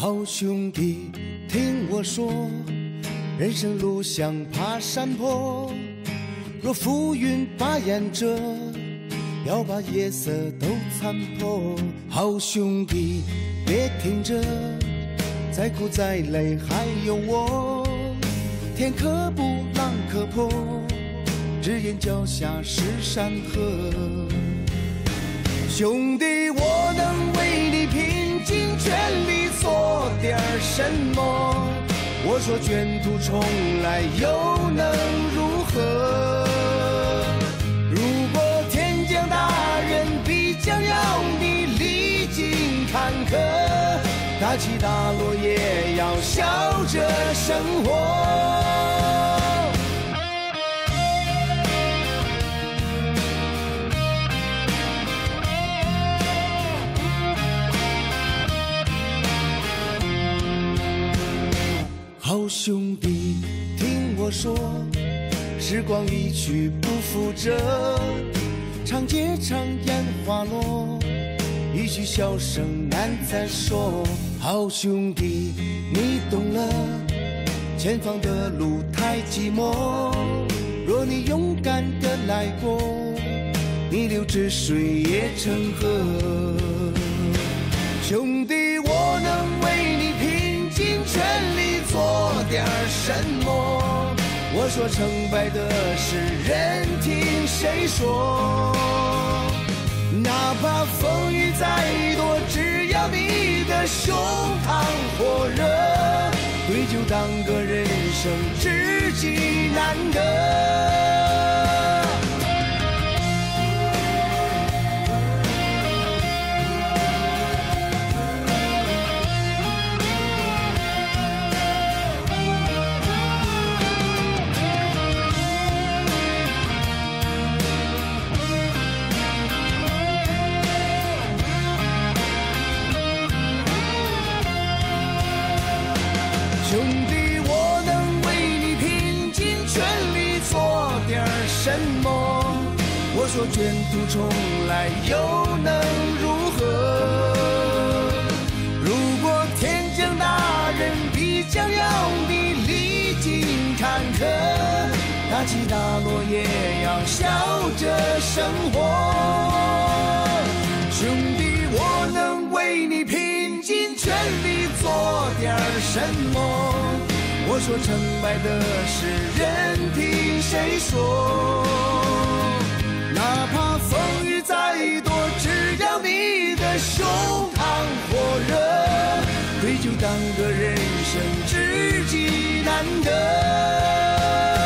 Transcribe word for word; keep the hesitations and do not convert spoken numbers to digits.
好兄弟，听我说，人生路像爬山坡，若浮云把眼遮，要把夜色都参破。好兄弟，别听着，再苦再累还有我，天可不浪可破，只眼脚下是山河。兄弟，我能为你拼尽全力做点什么，我说卷土重来又能如何？如果天降大任必将要你历经坎坷，大起大落也要笑着生活。好兄弟，听我说，时光一去不复辙，长街长烟花落，一句笑声难再说。好兄弟，你懂了，前方的路太寂寞，若你勇敢地来过，逆流之水也成河。兄弟，我能为你拼尽全力做点什么，我说成败的事任听谁说，哪怕风雨再多，只要你的胸膛火热，对酒当歌，人生知己难得。兄弟，我能为你拼尽全力做点什么，我说卷土重来又能如何？如果天降大任必将要你历经坎坷，大起大落也要笑着生活。兄弟，我能为你拼尽全力做点什么，我说成败的事任凭谁说，哪怕风雨再多，只要你的胸膛火热，对酒当歌，人生知己难得。